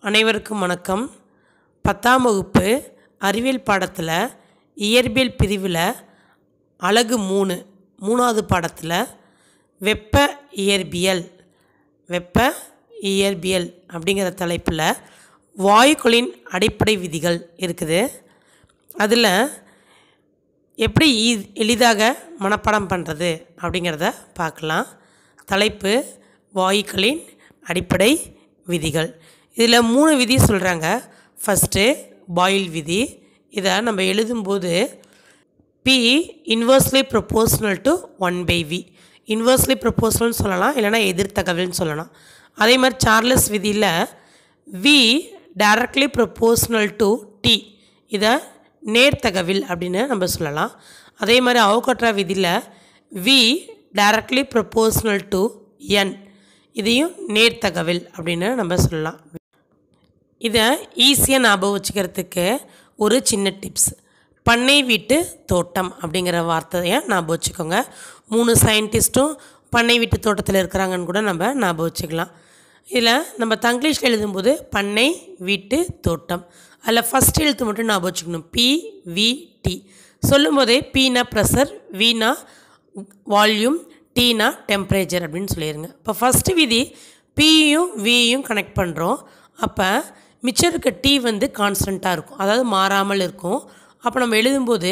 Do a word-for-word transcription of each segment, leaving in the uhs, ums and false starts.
அனைவருக்கும் வணக்கம். பத்தாம் வகுப்பு அறிவியல் பாடத்தில் இயற்பியல் பிரிவில் அலகு மூணு மூணாவது பாடத்தில் வெப்ப இயற்பியல் வெப்ப இயற்பியல் அப்படிங்கிற தலைப்பில் வாயுக்களின் அடிப்படை விதிகள் இருக்குது. அதில் எப்படி எளிதாக மனப்பாடம் பண்ணுறது அப்படிங்கிறத பார்க்கலாம். தலைப்பு வாயுக்களின் அடிப்படை விதிகள். இதில் மூணு விதி சொல்கிறாங்க. ஃபஸ்ட்டு பாயில் விதி. இதை நம்ம எழுதும்போது P inversely proportional to one by V. Inversely ப்ரொபோர்ஷனல்னு சொல்லலாம், இல்லைனா எதிர்த்தகவல்னு சொல்லலாம். அதே மாதிரி சார்லஸ் விதியில் V directly proportional to T. இதை நேர்த்தகவில் அப்படின்னு நம்ம சொல்லலாம். அதே மாதிரி அவோகாட்ரா விதியில் V directly proportional to N. இதையும் நேர்த்தகவில் அப்படின்னு நம்ம சொல்லலாம். இதை ஈஸியாக ஞாபகம் வச்சுக்கிறதுக்கு ஒரு சின்ன டிப்ஸ். பண்ணை வீட்டு தோட்டம் அப்படிங்கிற வார்த்தையை ஞாபகம் வச்சுக்கோங்க. மூணு சயின்டிஸ்ட்டும் பண்ணை வீட்டு தோட்டத்தில் இருக்கிறாங்கன்னு கூட நம்ம ஞாபகம் வச்சுக்கலாம். இதில் நம்ம தங்கிலீஷில் எழுதும்போது பண்ணை வீட்டு தோட்டம், அதில் ஃபஸ்ட் எழுத்து மட்டும் ஞாபகம் வச்சுக்கணும், பி வி டி. சொல்லும் போதே பீனா ப்ரெஷர், வீணா வால்யூம், டீனா டெம்பரேச்சர் அப்படின்னு சொல்லிடுங்க. இப்போ ஃபஸ்ட்டு விதி பியும் வியும் கனெக்ட் பண்ணுறோம். அப்போ மிச்சம் இருக்க டி வந்து கான்ஸ்டண்ட்டாக இருக்கும், அதாவது மாறாமல் இருக்கும். அப்போ நம்ம எழுதும்போது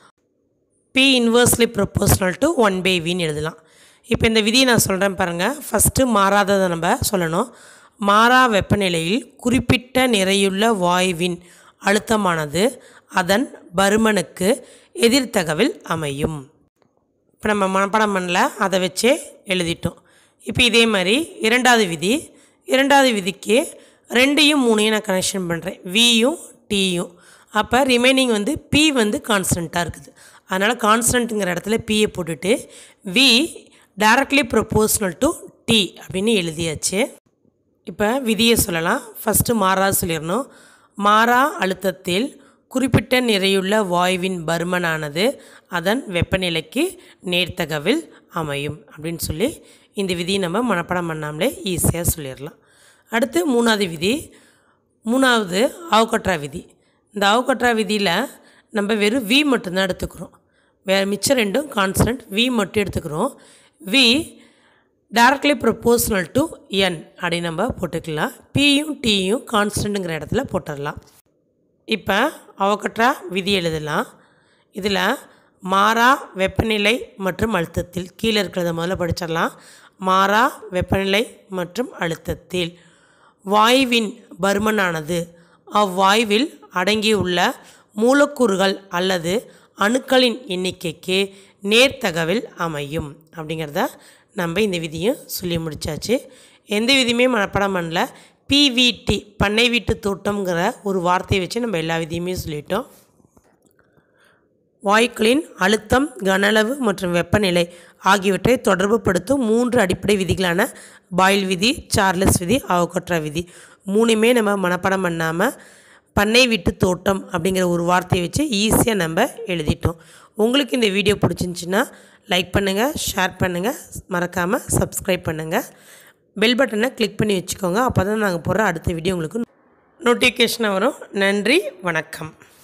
P inversely proportional to one by வின்னு எழுதலாம். இப்போ இந்த விதியை நான் சொல்கிறேன் பாருங்கள். ஃபஸ்ட்டு மாறாததை நம்ம சொல்லணும். மாறா வெப்பநிலையில் குறிப்பிட்ட நிறையுள்ள வாயுவின் அழுத்தமானது அதன் பருமனுக்கு எதிர்த்தகவில் அமையும். இப்போ நம்ம மனப்பாடம் பண்ணல, அதை வச்சே எழுதிட்டோம். இப்போ இதே மாதிரி இரண்டாவது விதி. இரண்டாவது விதிக்கு ரெண்டையும் மூணையும் நான் கனெக்ஷன் பண்ணுறேன், வியும் டியும். அப்போ ரிமைனிங் வந்து பி வந்து கான்ஸ்டண்ட்டாக இருக்குது. அதனால் கான்ஸ்டன்ட்டுங்கிற இடத்துல பியை போட்டுட்டு V directly proportional to T அப்படின்னு எழுதியாச்சு. இப்போ விதியை சொல்லலாம். ஃபஸ்ட்டு மாறா சொல்லிடணும். மாறா அழுத்தத்தில் குறிப்பிட்ட நிறையுள்ள வாயுவின் பருமனானது அதன் வெப்பநிலைக்கு நேர்த்தகவில் அமையும் அப்படின்னு சொல்லி இந்த விதியை நம்ம மனப்பாடம் பண்ணாமலே ஈஸியாக சொல்லிடலாம். அடுத்து மூணாவது விதி. மூணாவது அவோகாட்ரா விதி. இந்த அவோகாட்ரா விதியில் நம்ம வெறும் வி மட்டும்தான் எடுத்துக்கிறோம், வேறு மிச்சம் ரெண்டும் கான்ஸ்டன்ட். வி மட்டும் எடுத்துக்கிறோம். V directly proportional to N அப்படின்னு நம்ம போட்டுக்கலாம். பியும் டியும் கான்ஸ்டன்ட்டுங்கிற இடத்துல போட்டுடலாம். இப்போ அவோகாட்ரா விதி எழுதலாம். இதில் மாறா வெப்பநிலை மற்றும் அழுத்தத்தில், கீழே இருக்கிறத முதல்ல படிச்சிடலாம். மாறா வெப்பநிலை மற்றும் அழுத்தத்தில் வாயுவின் பருமனானது அவ்வாயுவில் அடங்கியுள்ள மூலக்கூறுகள் அல்லது அணுக்களின் எண்ணிக்கைக்கு நேர்த்தகவில் அமையும் அப்படிங்கிறத நம்ம இந்த விதியும் சொல்லி முடித்தாச்சு. எந்த விதியுமே மனப்பாடம் பண்ணல. பிவிடி பண்ணை வீட்டு தோட்டம்ங்கிற ஒரு வார்த்தையை வச்சு நம்ம எல்லா விதியுமே சொல்லிட்டோம். வாயுக்களின் அழுத்தம், கனளவு மற்றும் வெப்பநிலை ஆகியவற்றை தொடர்புபடுத்தும் மூன்று அடிப்படை விதிகளான பாயில் விதி, சார்லஸ் விதி, அவோகாட்ரா விதி மூணுமே நம்ம மனப்பாடம் பண்ணாமல் பண்ணை வீட்டு தோட்டம் அப்படிங்கிற ஒரு வார்த்தையை வச்சு ஈஸியாக நம்ம எழுதிட்டோம். உங்களுக்கு இந்த வீடியோ பிடிச்சிருந்துச்சின்னா லைக் பண்ணுங்கள், ஷேர் பண்ணுங்கள், மறக்காமல் சப்ஸ்கிரைப் பண்ணுங்கள். பெல் பட்டனை கிளிக் பண்ணி வச்சுக்கோங்க. அப்போ தான் நாங்கள் போடுற அடுத்த வீடியோ உங்களுக்கு நோட்டிஃபிகேஷனாக வரும். நன்றி, வணக்கம்.